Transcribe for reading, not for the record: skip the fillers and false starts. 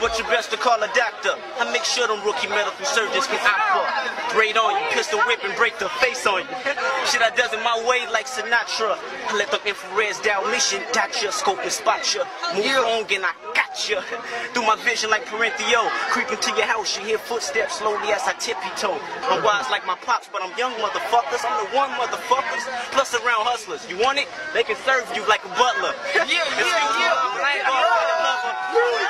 but you best to call a doctor. I make sure them rookie medical surgeons can opt up. Braid on you, pistol whip and break the face on you. Shit I does it my way like Sinatra. I let them infrareds Dalmatian dot ya, scope and spot ya. Move wrong and I got ya. Through my vision like Parentheo, creeping to your house, you hear footsteps slowly as I tippy-toe. I'm wise like my pops, but I'm young motherfuckers. I'm the one motherfuckers, plus around hustlers. You want it? They can serve you like a butler.